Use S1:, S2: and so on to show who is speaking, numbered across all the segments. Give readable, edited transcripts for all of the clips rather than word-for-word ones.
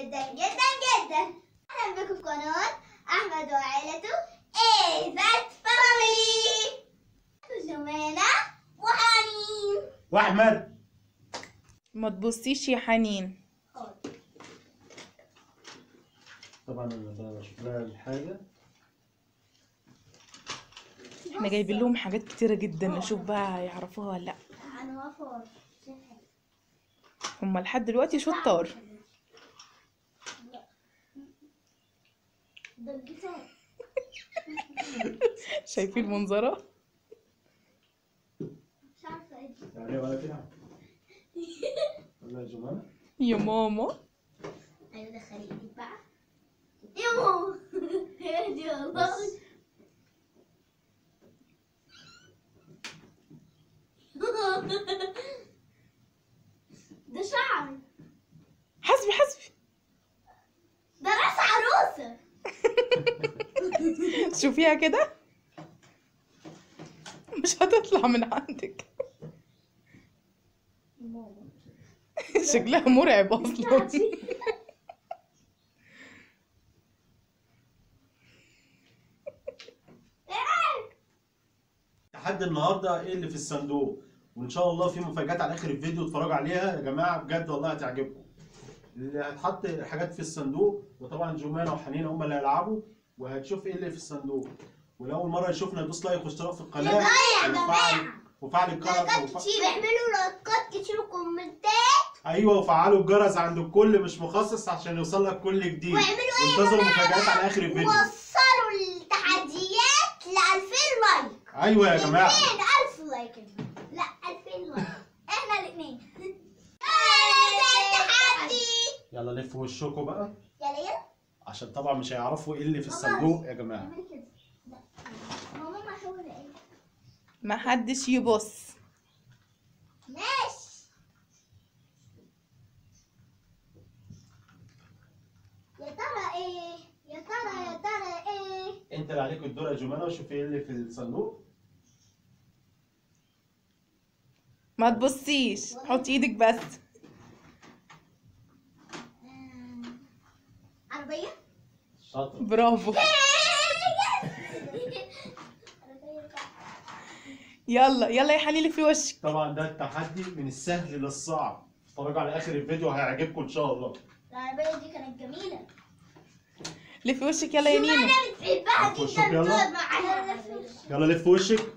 S1: جدا جدا جدا. اهلا بكم في قناة احمد وعائلته ايه ذات فاميلي. جمانة وحنين
S2: واحمد.
S3: ما تبصيش يا حنين.
S2: طبعا انا بشوف لها الحاجه.
S3: احنا جايبين لهم حاجات كتيره جدا، نشوف بقى هيعرفوها ولا لا.
S1: انا وفور
S3: هما لحد دلوقتي شطار.
S1: ده الجيتار.
S3: شايفين المنظره؟
S1: مش عارفة ايه دي.
S2: يعني ولا فيها ولا يا جماعه.
S3: يا ماما
S1: ايوه دخلي ايدك بقى يا ماما. هي دي والله. ده شعر.
S3: حسبي حسبي.
S1: ده راس عروسة.
S3: شوفيها كده مش هتطلع من عندك.
S1: ماما
S3: شكلها مرعب اصلا.
S2: لحد النهارده ايه اللي في الصندوق، وان شاء الله في مفاجآت على اخر الفيديو اتفرجوا عليها يا جماعه، بجد والله هتعجبكم. اللي هتحط حاجات في الصندوق، وطبعا جمانة وحنين هم اللي هيلعبوا، وهتشوف ايه اللي في الصندوق. ولأول مرة يشوفنا يدوس لايك واشتراك في القناة وفعل الجرس
S1: اعملوا لايكات كتير وكومنتات.
S2: ايوه، وفعلوا الجرس عند الكل مش مخصص عشان يوصل لك كل جديد. وانتظروا مفاجآت على اخر الفيديو.
S1: وصلوا التحديات ل 2000 لايك.
S2: ايوه يا جماعه
S1: 2000 لايك. لا 2000 لايك احنا الاثنين. التحدي.
S2: يلا لفوا وشكوا بقى
S1: يلا
S2: عشان طبعا مش هيعرفوا ايه اللي في الصندوق يا جماعه.
S1: اعملي كده. لا ماما ما هو ايه.
S3: ما حدش يبص.
S1: ماشي. يا ترى ايه يا ترى ايه.
S2: انت اللي عليك الدور يا جمانة، وشوفي ايه اللي في الصندوق.
S3: ما تبصيش، حطي ايدك بس.
S1: عربية.
S2: شاطر.
S3: برافو. يلا يلا يا حنين في وشك.
S2: طبعا ده التحدي من السهل للصعب، اتفرجوا على اخر الفيديو هيعجبكم ان شاء الله.
S1: العربية دي كانت جميلة.
S3: لفي وشك يلا يا نينو.
S1: انا بتحبها
S2: لف وشك
S1: جدا
S2: يلا.
S1: تقعد معاها.
S2: يلا لف وشك.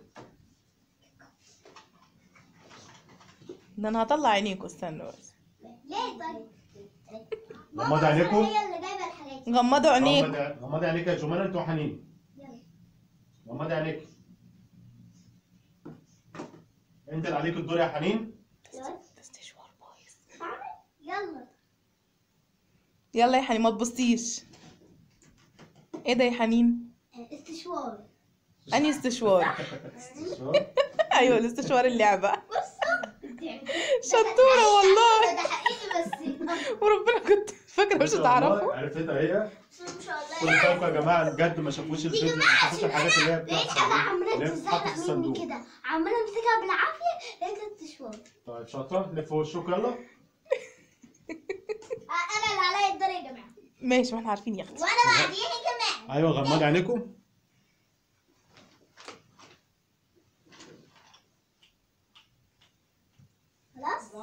S3: ده انا هطلع عينيكوا، استنوا بس.
S1: ليه طيب؟
S2: غمضي عينيكم.
S1: هي اللي جايبة الحاجات.
S3: غمضوا عينيك.
S2: غمضي عينيك يا جمانة انت وحنين.
S1: يلا.
S2: غمضي عينيك. انت اللي عليك الدور يا حنين.
S3: استشوار بايظ.
S1: يلا.
S3: يلا يا حنين ما تبصيش. ايه ده يا حنين؟
S1: استشوار.
S3: انهي استشوار؟
S2: استشوار.
S3: ايوه الاستشوار اللعبه.
S1: بصوا.
S3: شطوره والله.
S1: ده حقيقي بس.
S3: وربنا كنت فاكره مش هتعرفوا.
S2: عرفتها هي.
S1: ان شاء الله.
S2: كل سنه يا جماعه بجد ما شافوش الفيديو، ما شافوش الحاجات اللي هي
S1: لقيت
S2: بتاعت
S1: حاجة عمالة
S2: اللي هي بتتحط في
S1: تتزحلق مني
S2: الصندوق.
S1: كده، عمالة امسكها بالعافية لقيت استشوار.
S2: طيب شاطره، لف وشك يلا.
S1: انا اللي عليا الدور يا جماعة.
S3: ماشي ما احنا عارفين يا اختي.
S1: وانا بعديها كمان.
S2: ايوه غمضي عينيكم.
S1: خلاص؟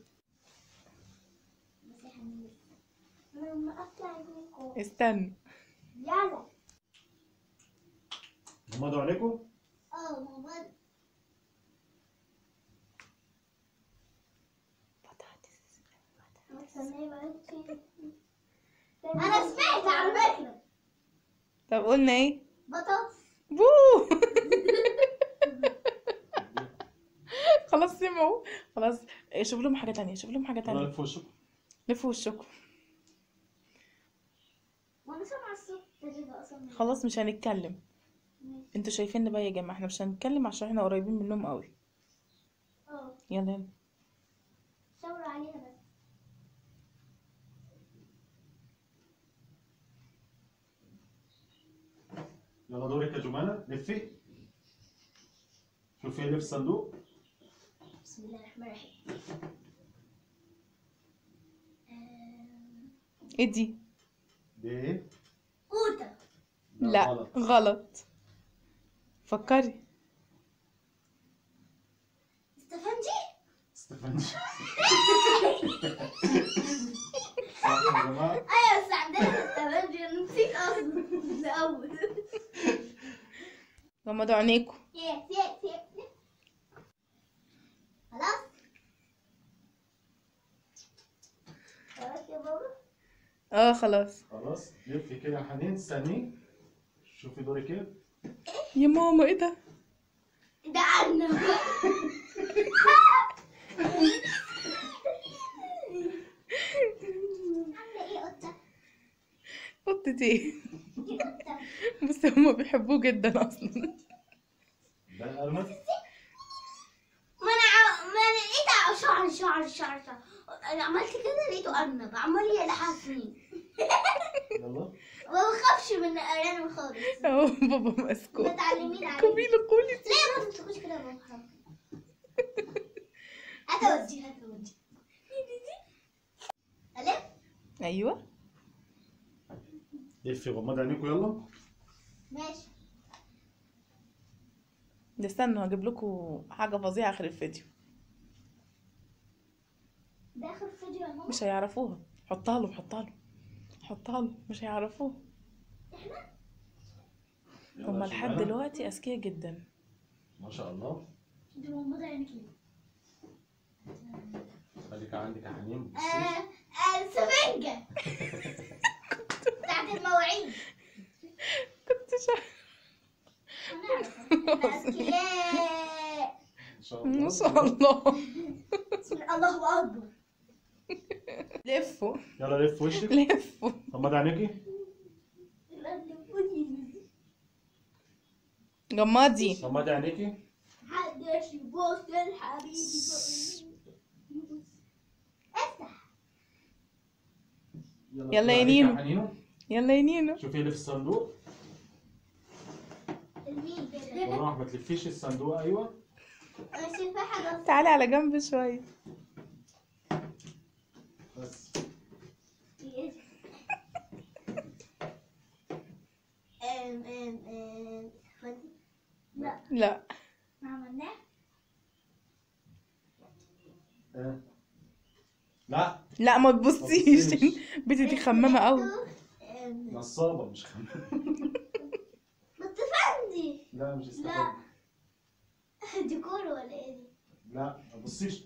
S1: بس يا حبيبي انا لما اطلع منكم.
S3: استنى.
S1: يلا.
S2: غمضوا عينيكم.
S1: ماما. انا سمعت على فكرة.
S3: طب قلنا ايه؟
S1: بطاطس.
S3: بو. خلاص سمعوا. خلاص شوف لهم حاجه تانية، شوف لهم حاجه
S2: يلا
S3: تانية.
S2: لف وشكم.
S3: لفوا وشكم.
S1: وانا سامعة الصوت اللي بقى اصلا.
S3: خلاص مش هنتكلم. انتوا شايفين بقى يا جماعه، احنا مش هنتكلم عشان احنا قريبين منهم قوي. يلا يلا.
S1: شاوروا عليها بس.
S2: يلا دورك يا جمانة، لفي. شوفي ايه اللي في الصندوق.
S1: بسم الله الرحمن الرحيم.
S3: ايه دي؟
S2: دي ايه؟
S1: قوطة.
S3: لا
S2: غلط.
S3: غلط. فكري.
S1: استفندي.
S2: استفندي. صح يا جماعة؟
S1: ايوه بس عندنا استفندي، انا نسيت اصلا الاول.
S3: غمضوا عينيكوا.
S1: يس. خلاص. خلاص يا بابا.
S3: خلاص.
S2: خلاص لفي كده يا حنين، استني شوفي دورك ايه.
S3: يا ماما ايه ده؟
S1: ده عنا. عاملة ايه قطة؟
S3: قطة ايه؟
S1: دي قطة.
S3: بس هما بيحبوه جدا اصلا.
S2: ده الأرنب.
S1: ما انا لقيت شعر. انا عملت كده لقيته ارنب عمال يلحسني.
S2: يلا.
S1: ما بخافش من الارانب خالص.
S3: اهو بابا ماسكه.
S1: متعلمين عليه.
S3: كميلة قولي.
S1: ليه ما تمسكوش كده يا بابا؟ حرام. هات ودي. الف.
S3: ايوه.
S2: لفي غمض عينيكوا يلا.
S1: ماشي.
S3: ده استنوا هجيب لكم حاجة فظيعة اخر الفيديو.
S1: ده اخر فيديو يا ماما.
S3: مش هيعرفوها. حطها له مش هيعرفوها.
S2: يلا
S3: هما
S2: يا
S3: لحد
S2: شباب.
S3: دلوقتي اذكياء جدا.
S2: ما شاء الله.
S1: انت مغمضة عينك ليه؟
S2: خليك عندك يا حنين، بصيش.
S1: السفنجة. بتاعت المواعيد.
S3: كنت
S1: هنعرف. الأذكياء.
S2: ان شاء الله.
S3: ما شاء الله.
S1: بسم الله أكبر.
S3: لفوا
S2: يلا لف وشك.
S3: لفوا.
S2: غمض عينيكي.
S3: جمادي.
S2: غمض عينيكي.
S1: محدش يبص للحبيب. افتح.
S3: يلا
S2: اطلع
S3: يا
S2: عليك
S3: نينو.
S2: حنينو.
S3: يلا يا نينو.
S2: شوفي اللي في الصندوق.
S1: المين كده؟
S2: بالراحة ما تلفيش الصندوق. ايوه.
S1: انا شايفة حاجة.
S3: تعالي على جنب شوية.
S2: بس.
S1: لا
S3: لا
S1: ما عملناه.
S2: لا
S3: لا ما تبصيش.
S2: تبصيش.
S3: بنتي دي خمامة قوي.
S2: نصابة مش خمام.
S1: متفندي.
S2: لا مش
S1: لا.
S2: استفاد.
S1: ديكور ولا ايه دي؟
S2: لا ما تبصيش.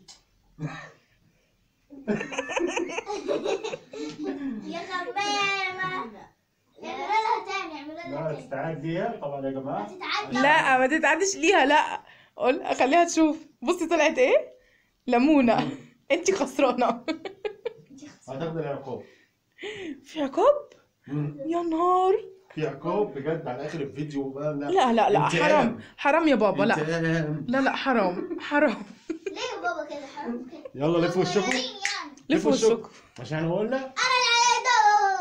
S1: يا خمامة. اعملوا لها تاني.
S2: لا تتعاد ليها طبعا يا جماعة.
S1: هتتعدى.
S3: لا ما تتعدش ليها. لا قول خليها تشوف. بصي طلعت ايه؟ ليمونة. انتي خسرانة.
S2: هتاخد العقاب.
S3: في عقاب؟ يا نهار.
S2: في عقاب بجد على اخر الفيديو بقى.
S3: لا حرام حرام يا بابا. لا
S2: انتقام.
S3: لا حرام.
S1: ليه يا بابا كده حرام كده؟
S2: يلا لف وشكم.
S1: صغيرين يعني.
S3: لف وشكم.
S2: عشان احنا قلنا
S1: انا العيادة.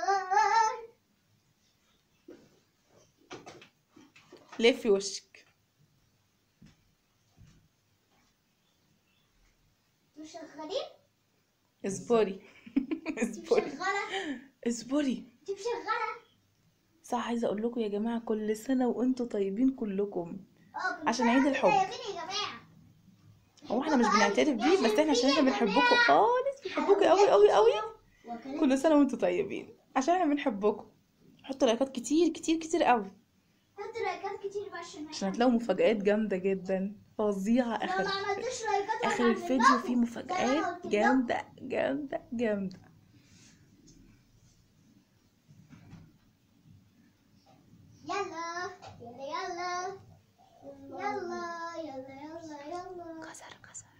S3: لفي وشك.
S1: مش شغالين؟
S3: اصبري.
S1: دي
S3: اصبري
S1: مشغلة.
S3: اصبري.
S1: دي مشغلة.
S3: صح عايزه اقول لكم يا جماعه كل سنه وانتم طيبين كلكم.
S1: كل
S3: عشان
S1: سنة
S3: عيد
S1: وانتم
S3: الحب.
S1: طيبين يا جماعة.
S3: هو احنا مش بنعترف بيه بس احنا عشان احنا بنحبكم خالص. بنحبكم قوي قوي قوي. كل سنه وانتم طيبين عشان احنا بنحبكم. حطوا لايكات كتير كتير كتير قوي
S1: حط لايكات كتير بقى
S3: عشان هتلاقوا مفاجآت جامده جدا فظيعه.
S1: لو ما عملتوش لايكات
S3: اخر الفيديو فيه مفاجآت جامده جامده جامده.
S1: يلا يلا يلا يلا يلا يلا.
S3: كسر.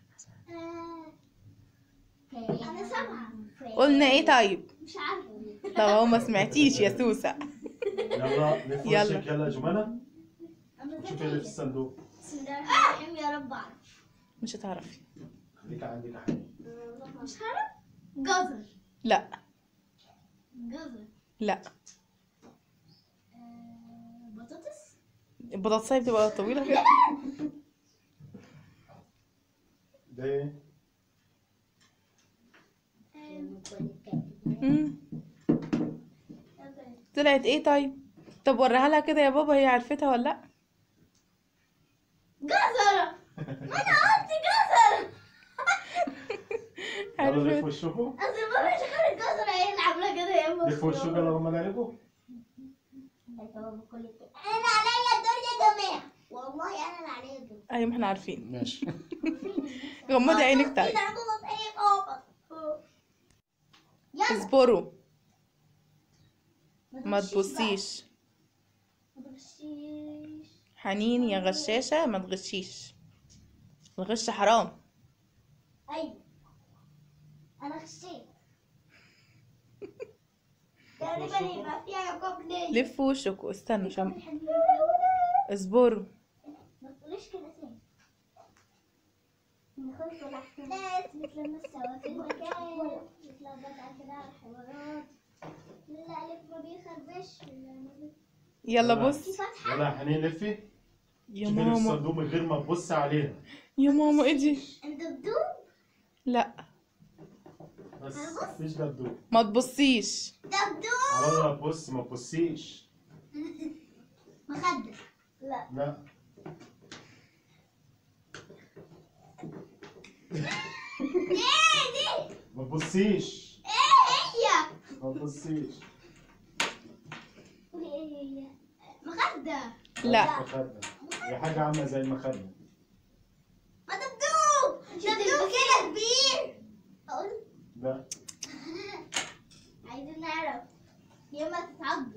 S1: انا سامعة.
S3: قلنا ايه طيب؟
S1: مش عارفة.
S3: طب هو ما سمعتيش يا سوسة.
S2: يلا لف
S3: يلا.
S2: وشك. يلا يا جمانة.
S1: أنا
S2: شوفي اللي في الصندوق.
S1: بسم الله الرحمن الرحيم. يا رب اعرف.
S3: مش هتعرفي.
S2: خليك عندك يا حبيبي.
S1: مش عارف. جزر.
S3: لا
S1: جزر.
S3: لا.
S1: بطاطس.
S3: البطاطساية بتبقى طويلة كده.
S2: ده ايه؟
S3: مم. طلعت ايه طيب؟ طب وريها لها كده يا بابا، هي عرفتها ولا لا؟
S1: جزرة. ما انا قلت جزرة.
S2: يلا لف
S3: عرفت.
S2: وشكوا.
S1: اصل ما فيش غير الجزرة هي اللي عاملة كده يا اما.
S2: لف وشكوا يلا هم لعبوا.
S1: انا عليا الدور يا جماعة، والله انا اللي عليا الدور.
S3: ايوه ما احنا عارفين.
S2: ماشي.
S3: غمضي عينك طيب.
S1: يلا
S3: اصبروا، ما تبصيش.
S1: ما تغشيش.
S3: حنين يا غشاشة ما تغشيش، الغش حرام.
S1: ايوه انا غشيت. تقريبا يبقى فيها عقاب ليا.
S3: لفوا وشكوا، استنوا اصبروا.
S1: ما تقوليش كده تاني. نخلص الأحداث نتلمس سوا في المكان، نتلخبط على كده على الحوارات، لا عليك ما بيخربش.
S3: يلا
S2: يلا.
S3: بص
S2: يلا يا حنين لفي.
S3: يا
S2: شوفي لي
S3: ماما،
S2: الصندوق من غير ما تبص عليها.
S3: يا ماما ايه دي؟
S1: انت بدوب.
S3: لا
S2: بس مفيش دبدوب.
S3: ما تبصيش.
S1: دبدوب.
S2: على الله تبص ما تبصيش.
S1: مخدة. لا
S2: لا.
S1: ايه دي؟
S2: ما تبصيش.
S1: ايه هي؟
S2: ما تبصيش.
S1: قولي ايه هي؟ مخدة.
S3: لا.
S2: مخدة. هي حاجة عاملة زي المخدة.
S1: ما دبدوب. دبدوب كده كبير. اقول
S2: لا.
S1: عايزين نعرف يا اما تتعضوا.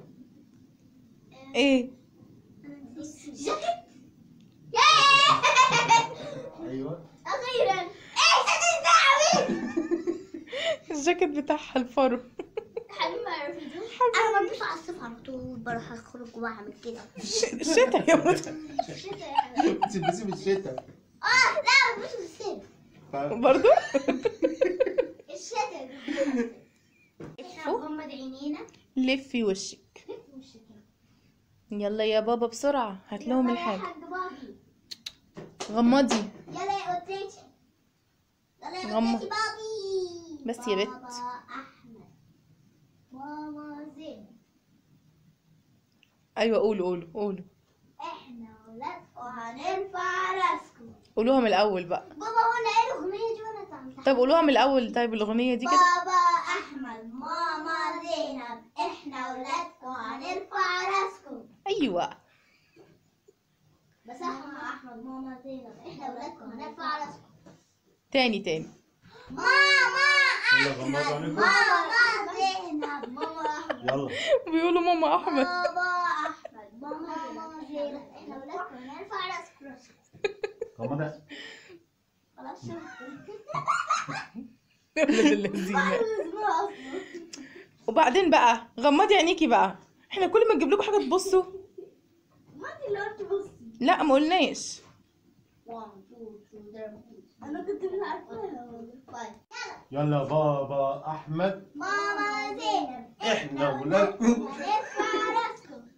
S3: ايه؟
S1: جاكيت. ياه.
S2: ايوه.
S1: اخيرا. ايه جاكيت ده حبيبي؟
S3: الجاكيت بتاعها الفرو.
S1: حبيبي ما عرفتوش. انا ما بلبس على الصيف على طول، بروح اخرج واعمل كده.
S3: الشتا يا موت.
S1: الشتا يا حبيبي.
S2: بتلبسي في الشتاء.
S1: لا ما بلبسش في الصيف.
S3: برضو.
S1: الشتا. احنا نغمض عينينا.
S3: لفي وشك. يلا يا بابا بسرعة هات لهم الحاجة. غمضي.
S1: يلا يا قطتي. يلا يا
S3: غمض.
S1: قطتي بابي.
S3: بس يا بت.
S1: بابا احمد. ماما زين.
S3: ايوه قولوا قولوا.
S1: احنا ولادكم هنرفع راسكم.
S3: قولوها من الاول بقى.
S1: بابا هو اللي قال الاغنيه دي وانا اتعملتها.
S3: طب قولوها من الاول طيب الاغنية دي كده.
S1: بابا احمد ماما زينب احنا ولادكم هنرفع راسكم.
S3: ايوه.
S1: بس احمد ماما زينب احنا ولادكم هنرفع راسكم.
S3: تاني.
S1: ماما
S2: يلا غمضوا
S1: احمد
S2: عينيكم.
S1: ماما زينب ماما احمد.
S2: يلا.
S3: بيقولوا ماما احمد.
S1: بابا احمد ماما زينب احنا ولادكم هنرفع راسكم.
S2: غمضوا.
S1: خلاص شفت.
S3: يا ولاد اللذينة. وبعدين بقى غمضي عينيكي بقى، احنا كل ما نجيب لكم حاجة تبصوا.
S1: ما انت اللي قلت بصي.
S3: لا ما قلناش.
S1: 1 2 3 انا كنت مش عارفاها.
S2: يلا بابا احمد
S1: ماما زينب
S2: احنا ولادكم.
S1: هنرفع راسكم.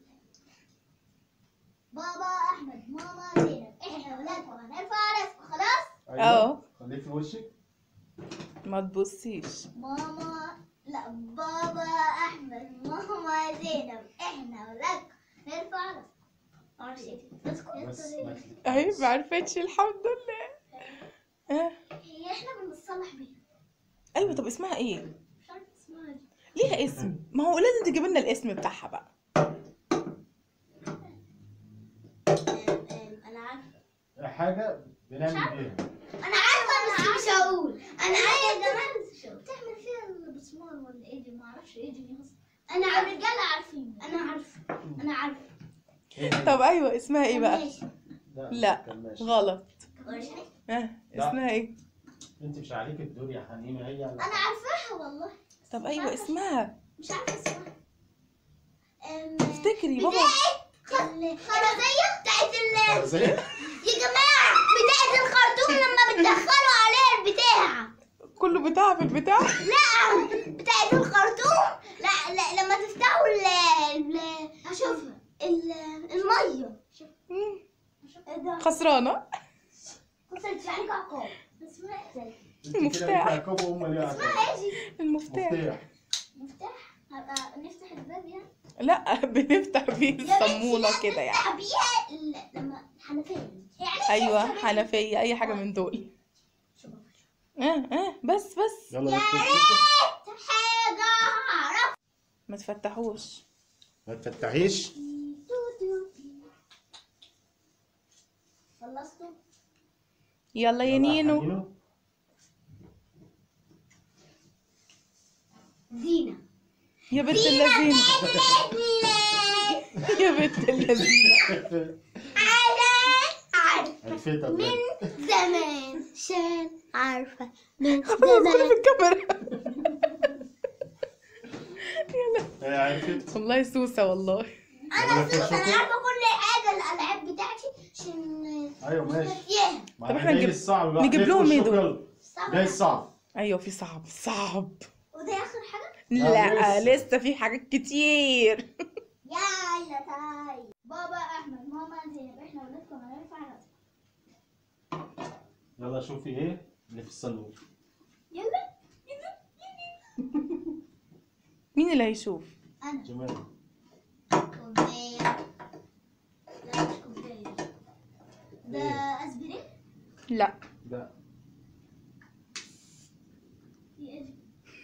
S1: بابا احمد ماما زينب احنا ولادكم هنرفع راسكم. خلاص.
S3: اه.
S2: خليه في وشك.
S3: ما تبصيش.
S1: ماما لا بابا احمد ماما زينب احنا ولادكم نرفع راسكم.
S2: بس ما
S3: اهي ما عرفتش الحمد لله.
S1: هي احنا بنصلح بيها.
S3: ايوه طب اسمها ايه؟
S1: مش عارفه اسمها دي.
S3: ليها اسم، ما هو لازم تجيب لنا الاسم بتاعها بقى.
S1: انا عارفه.
S2: حاجة بنعمل بيها.
S1: انا عارفه بس مش هقول. انا عارفه يا جماعه بتعمل فيها البسمار ولا ايه دي؟ ما اعرفش ايه دي اصلا. انا على الرجاله عارفين. انا عارفه.
S3: طب ايوه اسمها ايه بقى؟
S1: ماشي.
S3: لا
S2: كماشي.
S3: غلط.
S1: وريني.
S3: اسمها ايه؟
S2: انت مش عليك الدور يا حنينه هي.
S1: انا عارفاها والله.
S3: طب ايوه اسمها.
S1: مش عارفه اسمها.
S3: افتكري بابا.
S1: خرزية بتاعت
S2: زي
S1: يا جماعة بتاعت الخرطوم لما بتدخلوا عليها البتاع.
S3: كله بتاع في البتاع.
S1: لا بتاعت الخرطوم. لا لما تفتحوا هشوفها المية.
S3: خسرانة.
S1: كنت عليك عقاب. اسمها ايه؟
S3: المفتاح.
S2: عقاب هم ليه عقاب؟
S1: اسمها ايه دي؟
S3: المفتاح.
S2: مفتاح.
S1: مفتاح هبقى نفتح الباب يعني.
S3: لا بنفتح بيه الصمولة كده يعني.
S1: نفتح بيها لما حنفية يعني.
S3: ايوه حنفية، اي حاجة من دول. بس
S2: يلا
S1: يا
S2: نفتح.
S1: ريت حاجة أعرف.
S3: ما تفتحوش.
S2: ما تفتحيش.
S1: خلصتوا؟
S3: يلا يا نينو.
S1: دينا.
S3: يا بنت اللذينة. يا بنت اللذينة.
S2: عرفتها
S1: من زمان عشان عارفة من
S3: ادخل
S1: زمان.
S3: في الكاميرا. يلا.
S2: هي عرفت.
S3: والله سوسة والله.
S1: أنا سوسة، أنا عارفة كل حاجة الألعاب بتاعتي عشان
S2: ايوه ماشي.
S1: نسيها.
S3: طب احنا نجيب لهم ايه دول؟
S2: جاي الصعب.
S3: ايوه في صعب.
S1: وده آخر حاجة؟
S3: لا
S2: لسه.
S3: لسه في حاجات كتير.
S1: يلا طيب. بابا أحمد، ماما زينب، إحنا ولادكم هنرفع راسنا.
S2: يلا شوفي ايه اللي في الصندوق.
S1: يلا.
S3: مين اللي هيشوف؟
S1: أنا.
S2: جمال.
S1: كوباية. لا مش كوباية. ده أسبرين؟
S3: لا
S2: ده
S1: هي إيه؟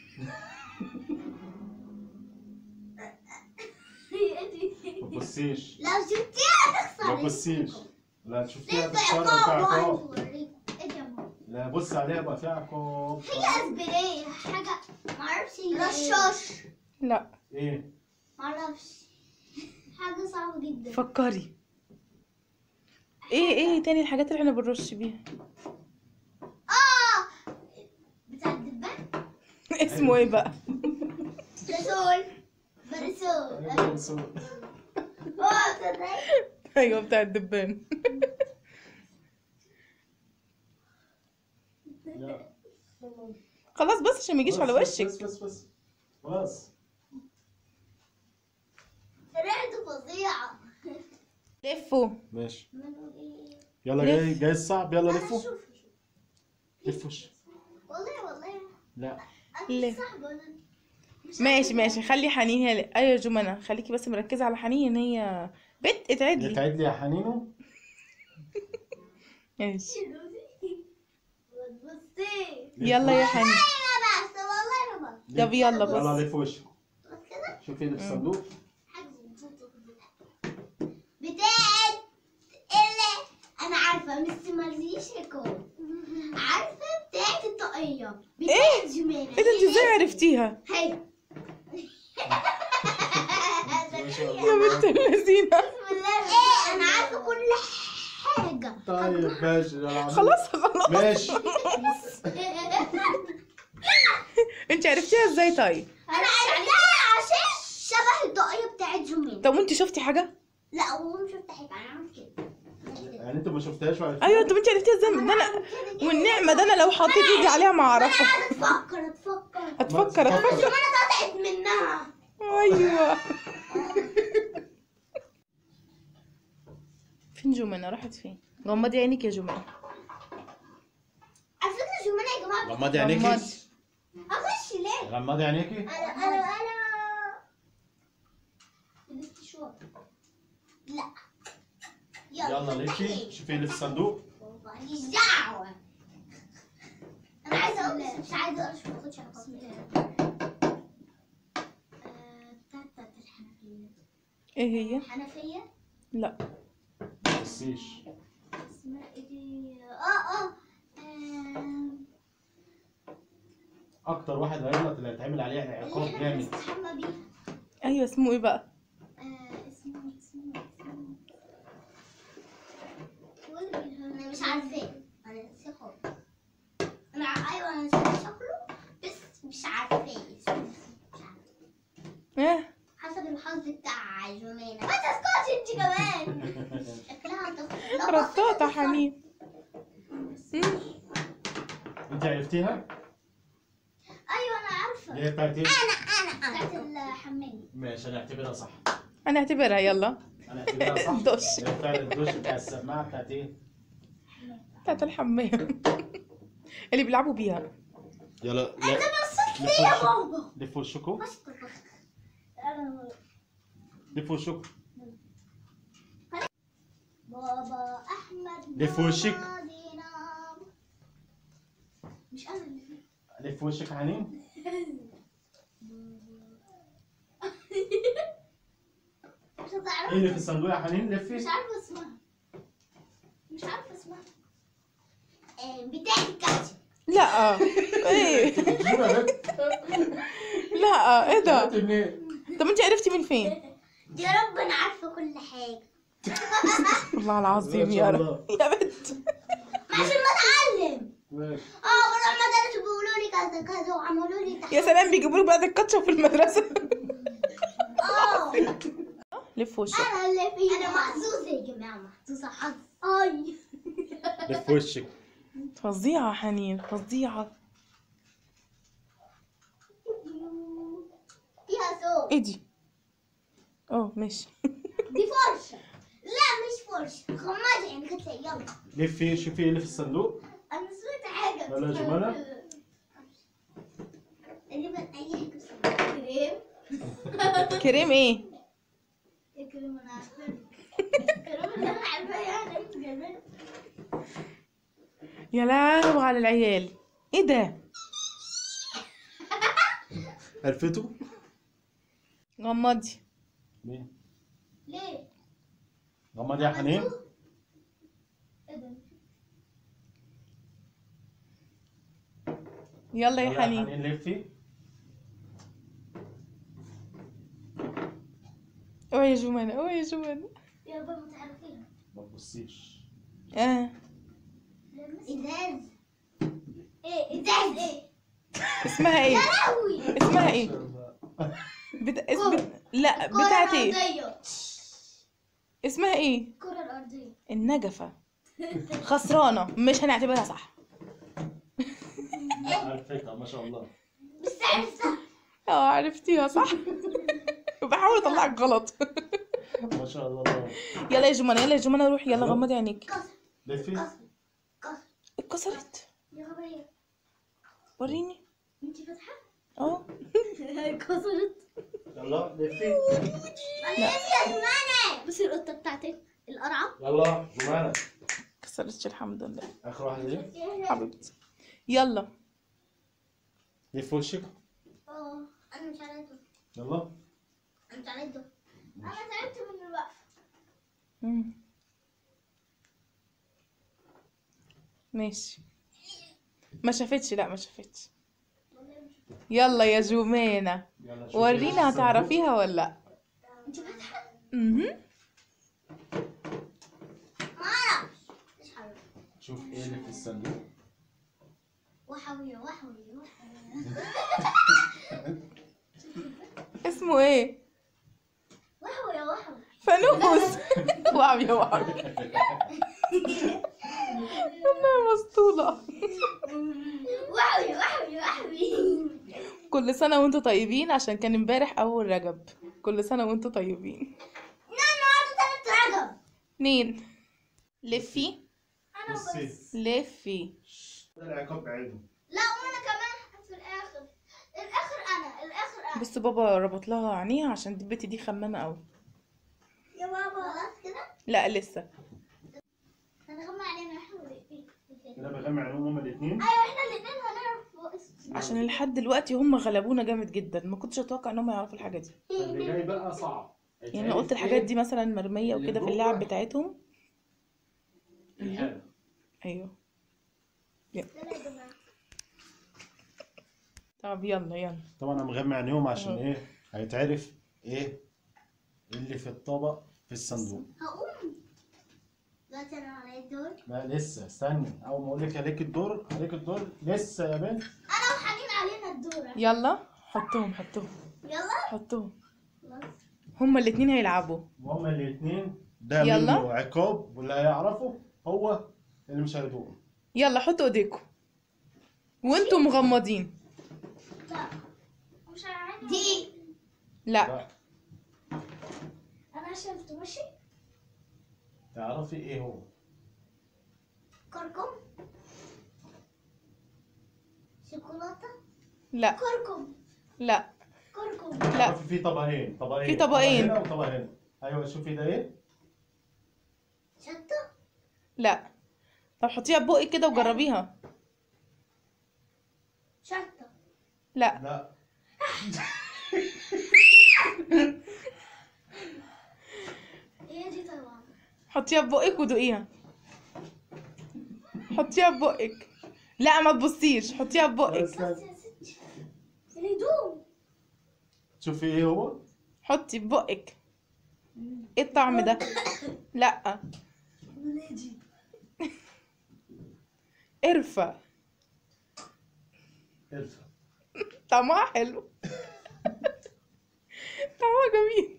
S1: هي إيه؟
S2: ما تبصيش.
S1: لو شفتيها تخسر.
S2: ما تبصيش. لا شفتيها
S1: لسه
S2: تخسر
S1: عقاب
S2: وفيها
S1: وعايز
S2: عقاب.
S1: أوريكم. إيه ده يا ماما؟
S2: لا بص عليها بقى فيها عقاب.
S1: هي أسبرين حاجة معرفش رشاش.
S3: لا
S2: ايه؟
S1: معرفش. حاجة صعبة جدا.
S3: فكري. ايه تاني الحاجات اللي احنا بنرش بيها؟
S1: بتاع الدبان.
S3: اسمه ايه بقى؟
S1: برسول. برسول. تصدقي؟
S3: ايوه بتاع الدبان.
S2: لا.
S3: خلاص بس عشان ما يجيش على وشك.
S2: بس خلاص.
S1: ريحته فظيعة.
S3: لفوا.
S2: ماشي.
S1: منه ايه؟
S2: يلا
S3: لف.
S2: جاي الصعب. يلا
S1: أنا
S2: لفوا.
S1: شوف.
S2: لفوا وش.
S1: والله
S2: لا
S1: أنا
S3: لف.
S1: مش صاحبة أنا. مش
S3: ماشي خلي حنين هي. ايوه يا جمانة خليكي بس مركزة على حنين ان هي بنت اتعد لي.
S2: تعيد لي يا حنينو.
S3: ماشي
S1: بصي.
S3: يلا يا حنين.
S1: أنا بس والله أنا بس.
S3: طب يلا
S2: يلا
S3: بص.
S2: لف وشك.
S1: بس كده.
S2: شوفي اللي في الصندوق.
S1: حاجة بتاعت اللي أنا عارفة مس مرزيش يكون عارفة بتاعت الطاقية بتاعت جمانة.
S3: ايه ده انت ازاي عرفتيها؟
S1: هي.
S2: ما شاء الله.
S3: يا بنت اللذينة.
S1: بسم الله. ايه أنا عارفة كل حاجة.
S2: طيب ماشي يلا.
S3: خلاص
S2: ماشي.
S3: انت عرفتيها ازاي طيب؟
S1: أنا عارفاها عشان شبه الطاقية بتاعت جمانة.
S3: طب وانت شفتي حاجة؟
S1: لا هو مش شفت حاجة، أنا عملت كده.
S2: يعني انت ما شفتهاش وعرفتها؟
S3: ايوه طب انت عرفتيها ازاي؟ ده انا والنعمة ده انا لو حطيت ايدي عليها ما اعرفها.
S1: أتفكر.
S3: هتفكر.
S1: جمانة قطعت منها.
S3: ايوه. فين جمانة؟ راحت فين؟ غمضي عينك يا جمانة.
S1: على فكرة جمانة يا جماعة.
S2: غمضي عينيكي.
S3: غمضي.
S1: أخش ليه؟
S2: غمضي عينيكي.
S1: أنا لبست شوية. لا.
S2: يلا لفي. شوفي اللي في الصندوق.
S1: ماليش دعوة. أنا عايزة أقول مش عايزة أقول ما أخدش عقاب. بتاعت الحنفية.
S3: ايه هي؟
S1: حنفية؟
S3: لا
S2: ما تبصيش.
S1: اسمها إيه دي؟
S2: اكتر واحد هيغلط اللي هيتعمل عليه عقاب
S1: اللي إحنا
S2: جامد.
S1: بنستحمى بيها.
S3: ايوه اسمه ايه بقى؟
S1: اسمه أنا مش عارفاه. أنا نسيه خالص. أيوة أنا نسيت شكله بس مش عارفاه اسمه. مش عارفة.
S3: ايه
S1: حسب الحظ بتاع جمانة. ما تسكتش انت كمان. شكلها هتخسر.
S3: رطاطة حنين.
S2: انت عرفتيها؟
S1: ايوه انا عارفه.
S2: اللي هي بتاعت ايه؟
S1: انا بتاعت الحمام.
S2: ماشي هنعتبرها صح.
S3: هنعتبرها يلا.
S2: هنعتبرها صح.
S3: الدش.
S2: اللي هي بتاعت الدش بتاع السماعة بتاعت ايه؟
S3: بتاعت الحمام. اللي بيلعبوا بيها.
S2: يلا
S1: انت بصيت لي يا بابا.
S2: لفوا وشكوا.
S1: بشكر
S2: لف وشك.
S1: بابا احمد
S2: لف وشك.
S1: مش انا اللي فيه.
S2: لف وشك يا حنين.
S1: مش هتعرف.
S2: ايه اللي في الصندوق يا حنين؟
S1: مش
S2: لفي.
S1: عارفه اسمها. مش عارفه اسمها. بتاعت الكاتشب.
S3: لا ايه لا ايه ده؟ طب انت عرفتي من فين؟
S1: يا رب انا عارفه كل حاجه.
S3: والله العظيم يا رب يا بنت.
S1: عشان ما اتعلم.
S2: ماشي.
S1: بروح مدرسة بيقولوا لي كذا كذا وعملوا لي
S3: يا سلام بيجيبوا لك بعد الكاتشب في المدرسه.
S1: اه
S3: لف وشك.
S1: انا اللي فيه. انا محظوظه يا جماعه، محظوظه حظ. اي
S2: لف وشك.
S3: فظيعه حنين فظيعه.
S1: فيها صوت.
S3: ايه دي؟ اه ماشي.
S1: دي فرشه. لا مش فرشه، غمضي عينك يلا.
S2: لفي شوفي ايه اللي في الصندوق.
S1: انا سمعت حاجه.
S2: يلا يا جماعه.
S1: تقريبا اي حاجه في الصندوق. كريم.
S3: كريم ايه؟
S1: يا كريم انا عارفاه. كريم اللي انا عارفاه يعني انت جايباه.
S3: يا لهوي على العيال. ايه ده؟
S2: عرفته؟
S3: غمضي.
S2: مين؟
S1: ليه؟
S2: غمض يا حنين.
S1: ايه ده؟
S3: يلا يا حنين.
S2: حنين لفي.
S3: اوعي يا جمانة اوعي يا جمانة.
S1: يا بابا تعرفيها.
S2: ما تبصيش.
S1: ازاز. ايه ازاز ايه؟
S3: اسمها ايه؟
S1: يا لهوي.
S3: اسمها ايه؟ لا بتاعت ايه؟
S1: الأرضية.
S3: اسمها ايه؟
S1: الكرة الأرضية.
S3: النجفة. خسرانة مش هنعتبرها صح.
S2: عرفتها ما شاء الله.
S1: بس عرفتها.
S3: عرفتيها صح. بحاول اطلعك غلط.
S2: ما شاء الله.
S3: يلا يا جمانة يلا يا جمانة روحي يلا
S2: أيوة.
S3: غمضي عينيك.
S1: كسر
S2: لفي.
S1: كسر كسر.
S3: اتكسرت.
S1: يا غبية.
S3: وريني.
S1: انت فاتحة؟
S3: اه
S1: كسرت.
S2: يلا لفي.
S1: معلش يا زمانة. بصي القطة بتاعتي القرعة.
S2: يلا جمانة.
S3: كسرتش الحمد لله
S2: اخر واحدة دي.
S3: حبيبتي. يلا
S2: لف وشك.
S1: انا مش عارفة.
S2: يلا.
S1: انا مش عارفة. انا تعبت من الوقفة.
S3: ماشي. ما شافتش لا ما شافتش. يلا يا جمانة
S2: يلا شوفي
S3: ورينا
S2: الصندوق.
S3: هتعرفيها ولا لا.
S1: انت فاتحة؟
S3: اها
S1: ما اعرفش. مش عارفة.
S2: شوف ايه اللي في الصندوق.
S1: وحوي وحوي وحوي.
S3: اسمه ايه؟
S1: وحوي وحوي.
S3: فانوس. واو يا واو. انا مسطولة.
S1: وحوي وحوي وحوي.
S3: كل سنة وانتوا طيبين عشان كان امبارح اول رجب. كل سنة وانتوا طيبين.
S1: النهارده تالت رجب.
S3: 2 لفي
S1: انا
S2: بصي.
S1: بس.
S3: لفي.
S2: ده العقاب بعينه.
S1: لا وانا كمان في الاخر. الاخر انا.
S3: بص بابا ربط لها عينيها عشان البت دي خمامة قوي.
S1: يا بابا خلاص كده.
S3: لا لسه.
S1: انا غمى علينا احنا الاثنين.
S2: كده بغمي عليهم هما الاثنين.
S1: ايوه احنا الاثنين هنعرف اسم.
S3: عشان لحد دلوقتي هم غلبونا جامد جدا. ما كنتش اتوقع ان هم يعرفوا الحاجة دي.
S2: اللي جاي بقى صعب.
S3: يعني انا قلت الحاجات دي مثلا مرمية وكده في اللعب بتاعتهم.
S2: الحالة.
S3: ايوه.
S1: يلا يا جماعه.
S3: طب يلا
S2: طبعا انا مغمي عينيهم عشان ايه هيتعرف ايه اللي في الطبق في الصندوق.
S1: هقوم. دلوقتي انا على الدور.
S2: لا لسه استني. اول ما اقول لك عليك الدور عليك الدور لسه يا بنت.
S1: انا وحنين علينا الدور.
S3: يلا حطهم
S1: يلا.
S3: حطهم.
S1: خلاص.
S3: هما الاتنين هيلعبوا.
S2: وهما الاثنين ده
S3: يلا.
S2: منه عقاب واللي هيعرفه هو اللي مش هيدوق.
S3: يلا حطوا ايديكم وانتوا مغمضين.
S1: لا مش عارفه. دي.
S3: لا
S1: انا شفته ماشي.
S2: تعرفي ايه هو؟
S1: كركم. شوكولاته.
S3: لا
S1: كركم.
S3: لا
S1: كركم.
S3: لا.
S2: في طبقين
S3: في طبقين.
S2: طبق هنا وطبق هنا. ايوه شوفي ده ايه؟
S1: شطة.
S3: لا. طب حطيها ببقك كده وجربيها.
S1: شطة.
S3: لا.
S2: لا.
S1: هي دي طبعا.
S3: حطيها ببقك ودوقيها. حطيها ببقك. لا ما تبصيش، حطيها ببقك.
S1: بس يا ستي الهدوم.
S2: شوفي ايه هو؟
S3: حطي ببقك. ايه الطعم ده؟ لا.
S1: نادي.
S3: قرفة.
S2: قرفة.
S3: طعمها حلو. طعمها جميل.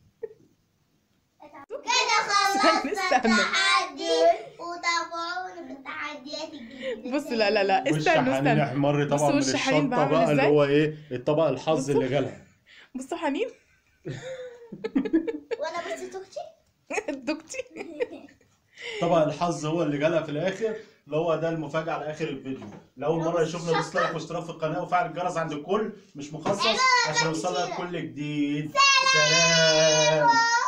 S1: كده خلصنا
S3: استنى.
S1: التحدي وتابعونا في التحديات الجديدة.
S3: بص لا
S2: وش
S3: استنوا
S2: حنين
S3: استنوا.
S2: احمر طبعا من
S3: بصوا وش حنين
S2: الشطه
S3: بعمل
S2: بقى اللي
S3: إزاي؟
S2: هو ايه الطبق الحظ
S3: بصوا.
S2: اللي جالها.
S3: بصوا حنين.
S1: وانا بس اختي.
S3: دكتي.
S2: طبق الحظ هو اللي جالها في الاخر، اللي هو ده المفاجاه على اخر الفيديو. لاول مره يشوفنا دوس لايك واشتراك في القناه وفعل الجرس عند الكل مش مخصص عشان يوصلك كل جديد. سلام.